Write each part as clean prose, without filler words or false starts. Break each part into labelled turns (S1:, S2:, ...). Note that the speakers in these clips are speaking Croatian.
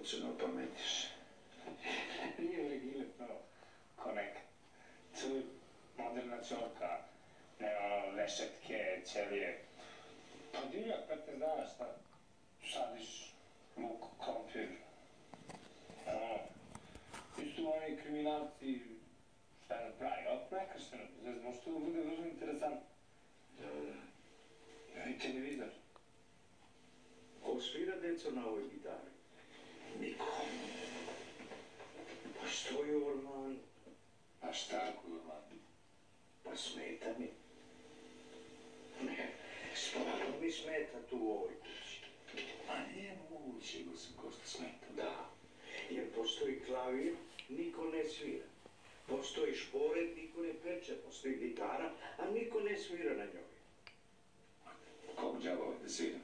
S1: Luciano opametiš.
S2: Ili to, ko neka moderna čorka, nema lešetke, ćelije. Pa divljak 15 dana, šta? Sadiš luk, krompir. Isto oni kriminalci, šta je pravi, op, nekršteno, znači, možda to bude vrlo interesantno.
S1: Da.
S2: I televizor.
S1: Ko svira deco na ovoj gitari? Niko. Pa što je Orman?
S2: A šta ako je Orman?
S1: Pa smeta mi. Ne, stvarno mi smeta tu u ovoj kući.
S2: A nije moguće, gospodin Kosta, smeta.
S1: Da, jer postoji klavir, niko ne svira. Postoji šporet, niko ne peče. Postoji gitara, a niko ne svira na njoj.
S3: Kog džaba da sviram?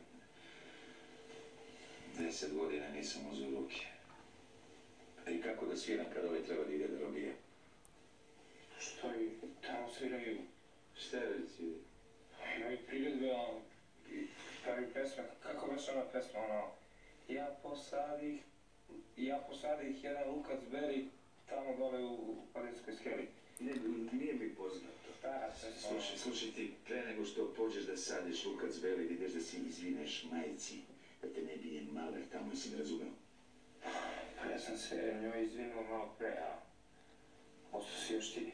S3: 10 godina nisam uzeo ruke. I kako da sviram kad ovaj treba da ide da robije?
S2: Što i tamo sviraju?
S1: Šta je reci?
S2: Imaju priredbe, pravi pesme. Kako već ona pesma, ono... Ja posadih jedan lukac beri tamo dole u Palinskoj skeli.
S1: Nije mi poznato.
S2: Da,
S1: Slušaj ti, pre nego što pođeš da sadiš lukac beli, ideš da si izvineš majici, da te ne bije maler tamo, jesi mi razumeo?
S2: Pa ja sam se njoj izvinuo malo pre, a ostao si još ti.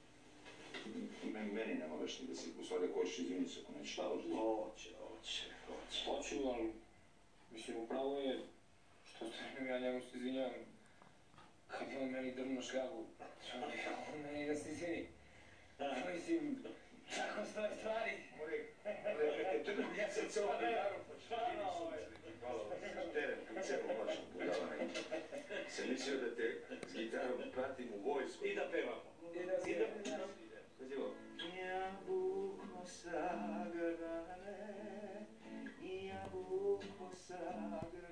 S3: Meni ne moraš ni da si usvada ko ćeš izviniti se ako nećeš.
S1: Hoće.
S2: Hoću, ali mislim, upravo je što ste ja njemu se izvinjavam. Kad je on meni drvno šljagu, on meni da se izvini. Mislim, tako stoje stvari.
S1: Ja sam se ovo gitarom Sam mislio da te s gitarom pratim u vojsku. I da pevamo. Jabuko sagrane, jabuko sagrane.